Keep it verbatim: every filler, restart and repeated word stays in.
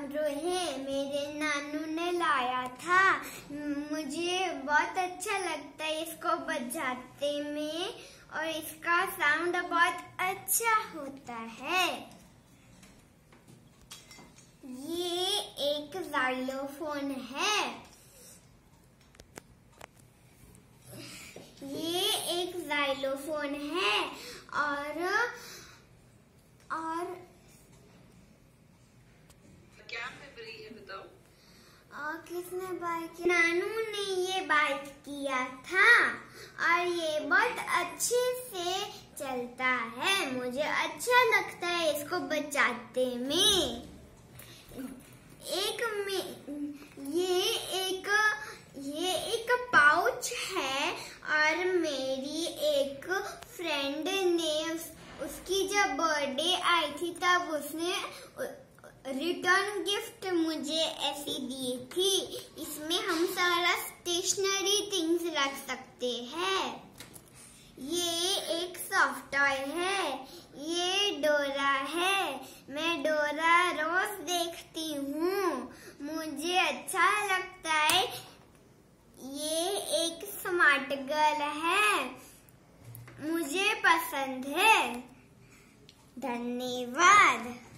है, मेरे नानू ने लाया था। मुझे बहुत अच्छा लगता है इसको बजाते में और इसका साउंड बहुत अच्छा होता है। ये एक जाइलोफोन है। ये एक जाइलोफोन है और और क्या मेमोरी है बताओ? और किसने बाय किया? नानू ने ये बाय किया था और ये बहुत अच्छे से चलता है। मुझे अच्छा लगता है इसको बजाते में। एक में ये एक ये एक पाउच है और मेरी एक फ्रेंड ने उस, उसकी जब बर्थडे आई थी तब उसने रिटर्न गिफ्ट मुझे ऐसी दी थी। इसमें हम सारा स्टेशनरी थिंग्स रख सकते हैं। ये एक सॉफ्ट टॉय है। ये डोरा है। मैं डोरा रोज देखती हूँ, मुझे अच्छा लगता है। ये एक स्मार्ट गर्ल है, मुझे पसंद है। धन्यवाद।